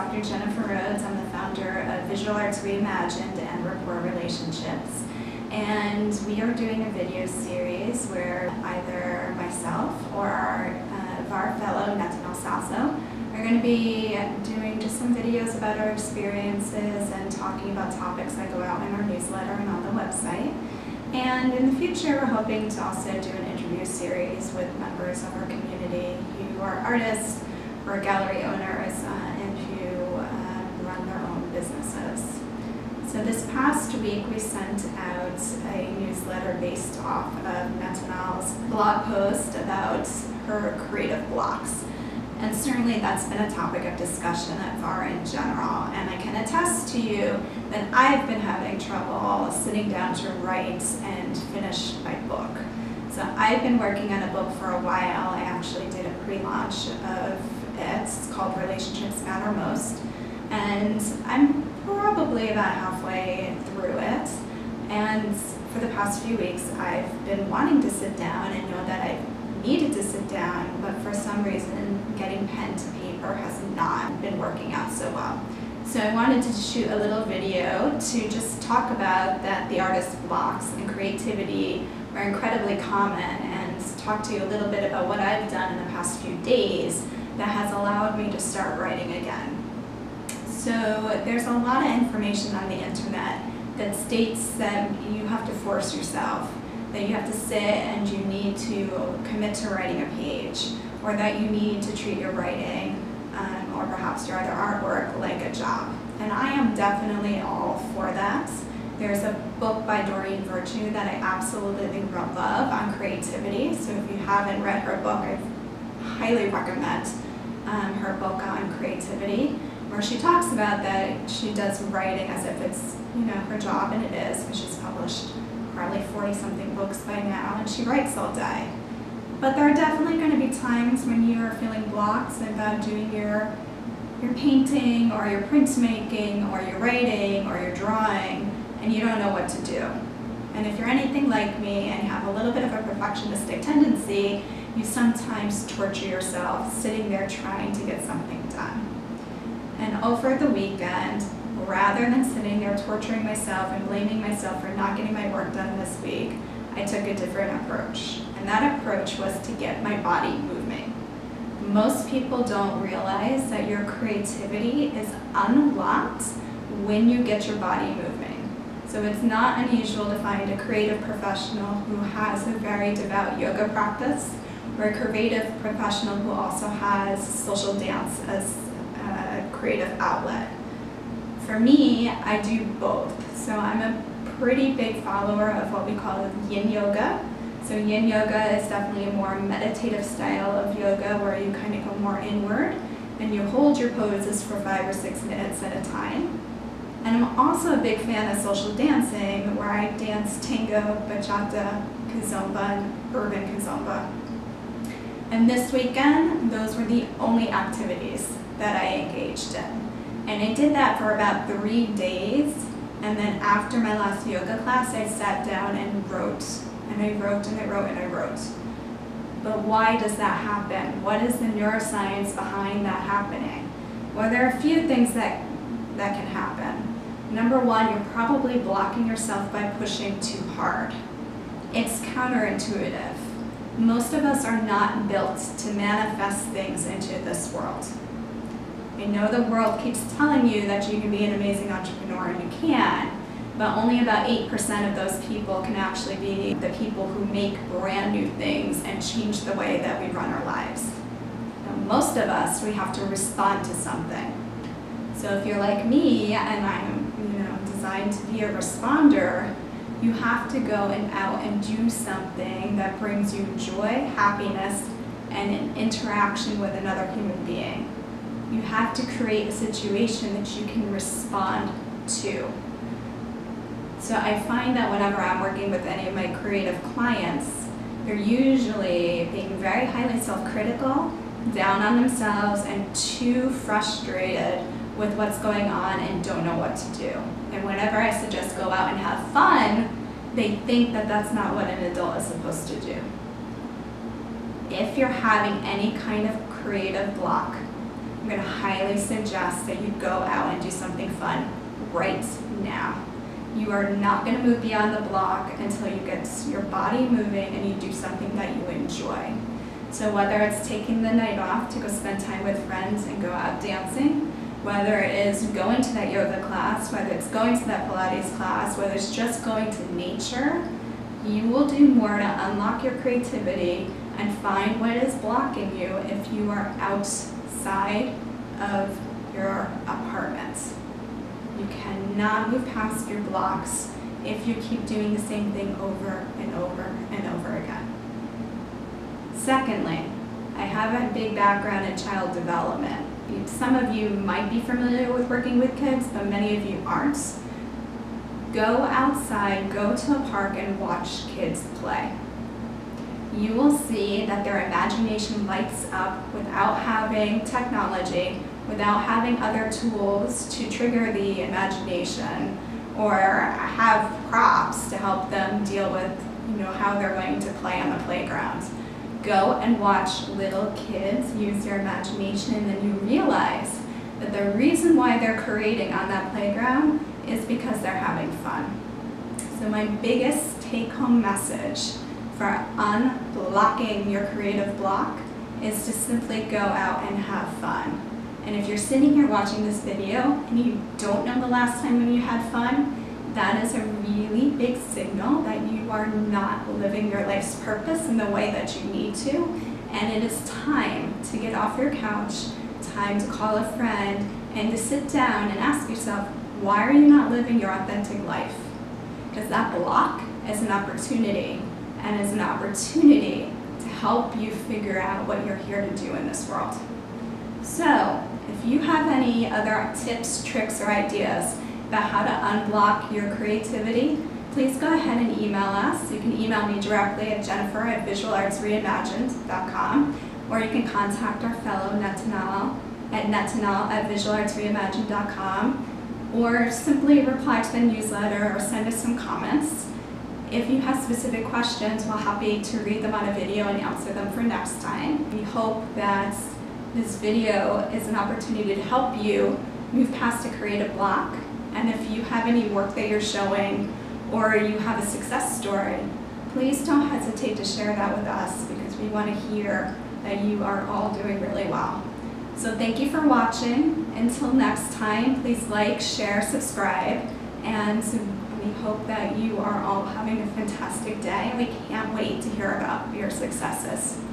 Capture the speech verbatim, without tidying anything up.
Doctor Jennifer Rhodes. I'm the founder of Visual Arts Reimagined and Rapport Relationships. And we are doing a video series where either myself or our uh, V A R fellow, Netanel Sasso, are going to be doing just some videos about our experiences and talking about topics that go out in our newsletter and on the website. And in the future, we're hoping to also do an interview series with members of our community who are artists or gallery owners uh, and who uh, run their own businesses. So this past week, we sent out a newsletter based off of Netanel's blog post about her creative blocks. And certainly that's been a topic of discussion at V A R in general. And I can attest to you that I've been having trouble sitting down to write and finish my book. So I've been working on a book for a while. I actually did a pre-launch of it. It's called Relationships Matter Most. And I'm probably about halfway through it. And for the past few weeks, I've been wanting to sit down and know that I needed to sit down, but for some reason, getting pen to paper has not been working out so well. So I wanted to shoot a little video to just talk about that the artist's blocks and creativity are incredibly common, and talk to you a little bit about what I've done in the past few days that has allowed me to start writing again. So there's a lot of information on the internet that states that you have to force yourself, that you have to sit and you need to commit to writing a page, or that you need to treat your writing um, or perhaps your other artwork like a job. And I am definitely all for that. There's a book by Doreen Virtue that I absolutely love on creativity. So if you haven't read her book, I highly recommend um, her book on creativity, where she talks about that she does writing as if it's, you know, her job, and it is, because she's published probably forty something books by now, and she writes all day. But there are definitely going to be times when you are feeling blocked about doing your, your painting or your printmaking or your writing or your drawing, and you don't know what to do. And if you're anything like me and have a little bit of a perfectionistic tendency, you sometimes torture yourself sitting there trying to get something done. And over the weekend, rather than sitting there torturing myself and blaming myself for not getting my work done this week, I took a different approach. And that approach was to get my body moving. Most people don't realize that your creativity is unlocked when you get your body moving. So it's not unusual to find a creative professional who has a very devout yoga practice, or a creative professional who also has social dance as a creative outlet. For me, I do both. So I'm a pretty big follower of what we call yin yoga. So yin yoga is definitely a more meditative style of yoga where you kind of go more inward and you hold your poses for five or six minutes at a time. And I'm also a big fan of social dancing, where I dance tango, bachata, kizomba, and urban kizomba. And this weekend, those were the only activities that I engaged in. And I did that for about three days, and then after my last yoga class, I sat down and wrote, and I wrote, and I wrote, and I wrote. But why does that happen? What is the neuroscience behind that happening? Well, there are a few things that, that can happen. Number one, you're probably blocking yourself by pushing too hard. It's counterintuitive. Most of us are not built to manifest things into this world. I know the world keeps telling you that you can be an amazing entrepreneur, and you can, but only about eight percent of those people can actually be the people who make brand new things and change the way that we run our lives. Now, most of us, we have to respond to something. So if you're like me, and I'm you know, designed to be a responder, you have to go and out and do something that brings you joy, happiness, and an interaction with another human being. You have to create a situation that you can respond to. So I find that whenever I'm working with any of my creative clients, they're usually being very highly self-critical, down on themselves, and too frustrated with what's going on and don't know what to do. And whenever I suggest go out and have fun, they think that that's not what an adult is supposed to do. If you're having any kind of creative block, I'm going to highly suggest that you go out and do something fun right now. You are not going to move beyond the block until you get your body moving and you do something that you enjoy. So whether it's taking the night off to go spend time with friends and go out dancing, whether it is going to that yoga class, whether it's going to that Pilates class, whether it's just going to nature, you will do more to unlock your creativity and find what is blocking you if you are outside of your apartment. You cannot move past your blocks if you keep doing the same thing over and over and over again. Secondly, I have a big background in child development. Some of you might be familiar with working with kids, but many of you aren't. Go outside, go to a park and watch kids play. You will see that their imagination lights up without having technology, without having other tools to trigger the imagination or have props to help them deal with, you know, how they're going to play on the playground. Go and watch little kids use their imagination, and then you realize that the reason why they're creating on that playground is because they're having fun. So my biggest take-home message for unblocking your creative block is to simply go out and have fun. And if you're sitting here watching this video and you don't know the last time when you had fun, that is a really big signal that you are not living your life's purpose in the way that you need to. And it is time to get off your couch, time to call a friend, and to sit down and ask yourself, why are you not living your authentic life? Because that block is an opportunity, and is an opportunity to help you figure out what you're here to do in this world. So, if you have any other tips, tricks, or ideas about how to unblock your creativity, please go ahead and email us. You can email me directly at jennifer at visual arts reimagined dot com, or you can contact our fellow Netanel at netanel at visual arts reimagined dot com, or simply reply to the newsletter or send us some comments. If you have specific questions, we're happy to read them on a video and answer them for next time. We hope that this video is an opportunity to help you move past a creative block. And if you have any work that you're showing or you have a success story, please don't hesitate to share that with us, because we want to hear that you are all doing really well. So thank you for watching. Until next time, please like, share, subscribe, and we hope that you are all having a fantastic day. We can't wait to hear about your successes.